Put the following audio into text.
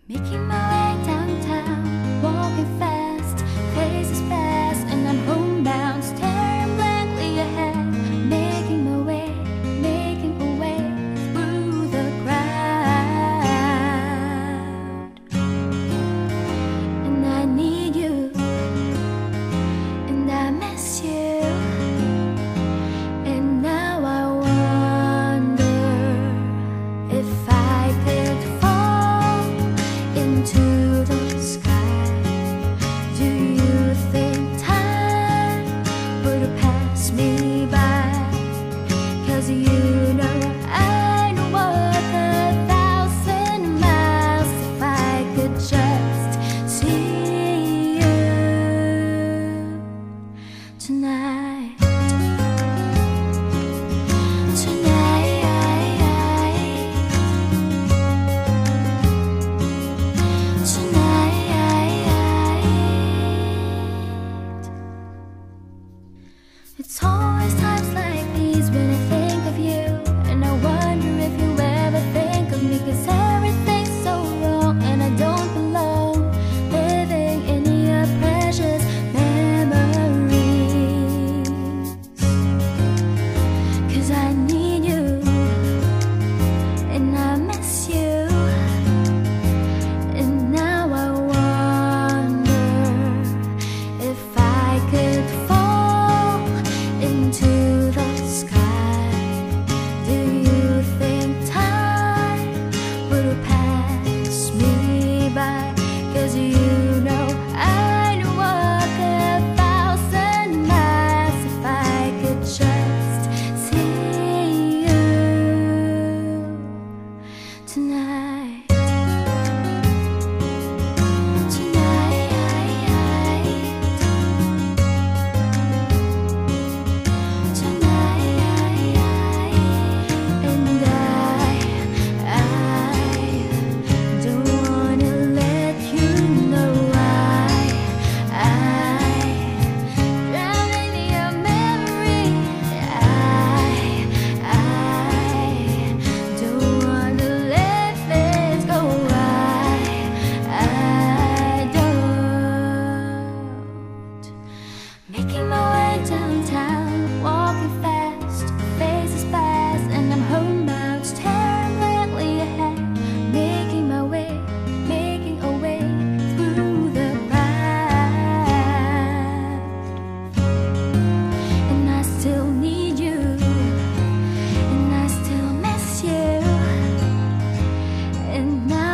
Making my way downtown, walking fast, places pass, and I'm homebound, staring blankly ahead. Making my way, making a way through the crowd. And I need you, and I miss you. And now I wonder if I could fall into the sky. Do you think time would pass me by? 'Cause you know I'd walk 1,000 miles if I could just see you tonight. It's always times like these when I think of you, and I wonder if you ever think of me. 'Cause everything's so wrong and I don't belong, living in your precious memories. 'Cause I need you, and I miss you. And now I wonder if I could fall into the sky. Do you think time would pass me by? 'Cause you know I'd walk 1,000 miles if I could just see you tonight. Making my way downtown, walking fast, faces pass, and I'm homebound, staring blankly ahead. Making my way, making a way through the crowd. And I still need you, and I still miss you. And now